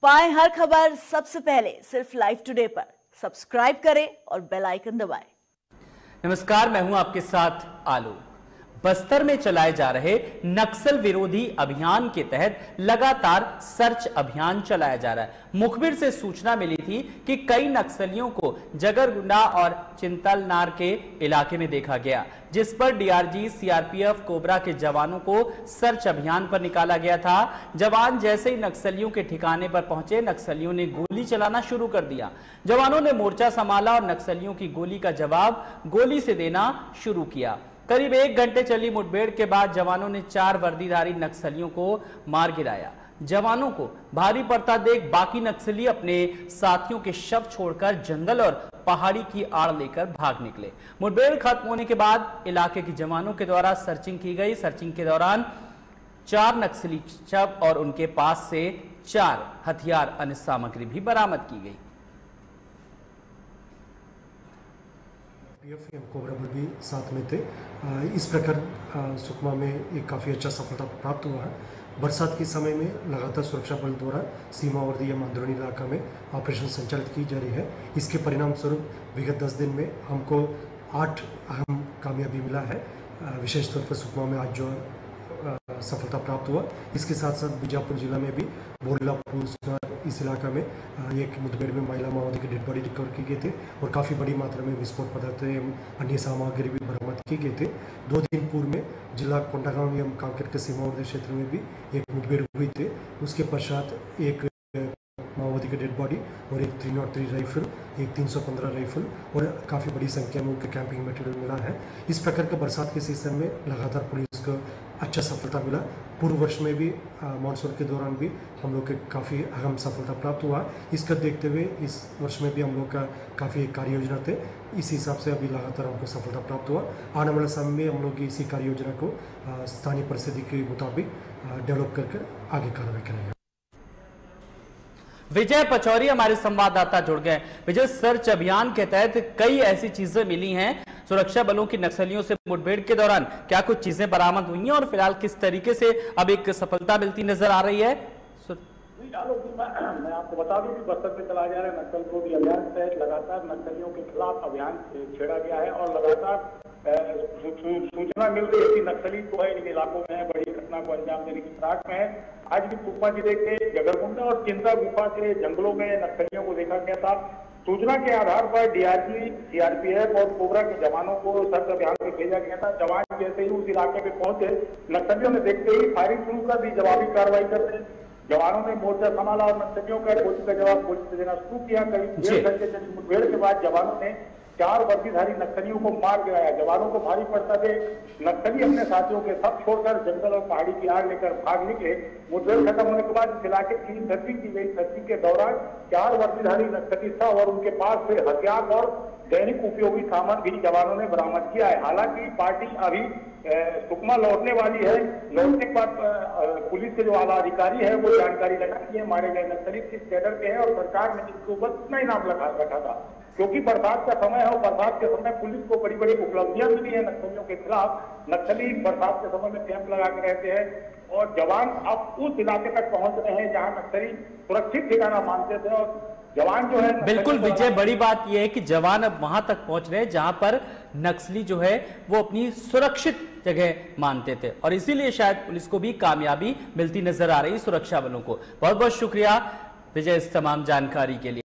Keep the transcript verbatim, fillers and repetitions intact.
पाएं हर खबर सबसे पहले सिर्फ लाइव टुडे पर। सब्सक्राइब करें और बेल आइकन दबाएं। नमस्कार, मैं हूं आपके साथ आलू। बस्तर में चलाए जा रहे नक्सल विरोधी अभियान के तहत लगातार सर्च अभियान चलाया जा रहा है। मुखबिर से सूचना मिली थी कि कई नक्सलियों को जगरगुंडा और चिंतलनार के इलाके में देखा गया, जिस पर डीआरजी, सीआरपीएफ, कोबरा के जवानों को सर्च अभियान पर निकाला गया था। जवान जैसे ही नक्सलियों के ठिकाने पर पहुंचे, नक्सलियों ने गोली चलाना शुरू कर दिया। जवानों ने मोर्चा संभाला और नक्सलियों की गोली का जवाब गोली से देना शुरू किया। करीब एक घंटे चली मुठभेड़ के बाद जवानों ने चार वर्दीधारी नक्सलियों को मार गिराया। जवानों को भारी पड़ता देख बाकी नक्सली अपने साथियों के शव छोड़कर जंगल और पहाड़ी की आड़ लेकर भाग निकले। मुठभेड़ खत्म होने के बाद इलाके के जवानों के द्वारा सर्चिंग की गई। सर्चिंग के दौरान चार नक्सली शव और उनके पास से चार हथियार अन्य सामग्री भी बरामद की गई। कोबरा बल भी साथ में थे। इस प्रकार सुकमा में एक काफ़ी अच्छा सफलता प्राप्त हुआ है। बरसात के समय में लगातार सुरक्षा बल द्वारा सीमावर्ती या मांद्रोनी इलाका में ऑपरेशन संचालित की जा रही है। इसके परिणाम स्वरूप विगत दस दिन में हमको आठ अहम कामयाबी मिला है। विशेष तौर पर सुकमा में आज जो सफलता प्राप्त हुआ, इसके साथ साथ बीजापुर जिला में भी बोरलापुर इस इलाका में एक मुठभेड़ में महिला माओवादी की डेड बॉडी रिकवर की गई थी और काफ़ी बड़ी मात्रा में विस्फोट पदार्थ एवं अन्य सामग्री भी बरामद की गई थी। दो दिन पूर्व में जिला कोंडागांव एवं कांकेर के सीमावर्ती क्षेत्र में भी एक मुठभेड़ हुई थी। उसके पश्चात एक माओवादी की डेड बॉडी और एक थ्री नॉट थ्री राइफल, एक तीन सौ पंद्रह राइफल और काफ़ी बड़ी संख्या में उनके कैंपिंग मटेरियल मिला है। इस प्रकार के बरसात के सीजन में लगातार पुलिस को अच्छा सफलता मिला। पूर्व वर्ष में भी मानसून के दौरान भी हम लोग के काफ़ी अहम सफलता प्राप्त हुआ। इसको देखते हुए इस वर्ष में भी हम लोग का काफ़ी कार्य योजना थे। इस हिसाब से अभी लगातार हमको सफलता प्राप्त हुआ। आने वाले समय में हम लोग इसी कार्य योजना को स्थानीय परिस्थिति के मुताबिक डेवलप करके आगे कार्रवाई करेंगे। विजय पचौरी हमारे संवाददाता जुड़ गए। विजय, सर्च अभियान के तहत कई ऐसी चीजें मिली हैं। सुरक्षा बलों की नक्सलियों से मुठभेड़ के दौरान क्या कुछ चीजें बरामद हुई हैं और फिलहाल किस तरीके से अब एक सफलता मिलती नजर आ रही है? मैं आपको बता दूं कि बस्तर में चला जा रहा है नक्सल विरोधी अभियान के तहत लगातार नक्सलियों के खिलाफ अभियान छेड़ा गया है और लगातार सूचना मिल रही है कि नक्सली जो है इन इलाकों में बड़ी घटना को अंजाम देने की फिराक में है। आज भी सुकमा जिले के जगरगुंडा और चिंता गुफा के जंगलों में नक्सलियों को देखा गया था। सूचना के आधार पर डीआरजी, सीआरपीएफ और कोबरा के जवानों को सर्च अभियान में भेजा गया था। जवान जैसे ही उस इलाके में पहुंचे, नक्सलियों ने देखते ही फायरिंग शुरू कर दी। जवाबी कार्रवाई करते जवानों ने मोर्चा संभाला और नक्सलियों का गोली का जवाब गोली से देना शुरू किया। करीब डेढ़ घंटे चली मुठभेड़ के बाद जवानों ने चार वर्दीधारी नक्सलियों को मार गिराया। जवानों को भारी पड़ता देख नक्सली अपने साथियों के सब छोड़कर जंगल और पहाड़ी की आड़ लेकर भाग निकले। मुठभेड़ खत्म होने के बाद इस इलाके की सर्चिंग की गई। सर्चिंग के दौरान चार वर्दीधारी नक्सली था और उनके पास से हथियार और दैनिक उपयोगी सामान भी जवानों ने बरामद किया है। हालांकि पार्टी अभी सुकमा लौटने वाली है। लौटने के बाद पुलिस के जो आला अधिकारी है वो जानकारी लगाती है मारे गए नक्सली किस कैडर के हैं और सरकार ने इसके ऊपर कितना इनाम लगा रखा था, क्योंकि बरसात का समय है और बरसात के समय पुलिस को बड़ी बड़ी उपलब्धियां मिली है नक्सलियों के खिलाफ। नक्सली बरसात के समय में कैंप लगा के रहते हैं और जवान अब उस इलाके तक पहुंच रहे हैं जहां नक्सली सुरक्षित ठिकाना मानते थे और जवान जो है बिल्कुल विजय, बड़ी बात यह है कि जवान अब वहां तक पहुंच रहे हैं जहां पर नक्सली जो है वो अपनी सुरक्षित जगह मानते थे और इसीलिए शायद पुलिस को भी कामयाबी मिलती नजर आ रही सुरक्षा बलों को। बहुत बहुत शुक्रिया विजय इस तमाम जानकारी के लिए।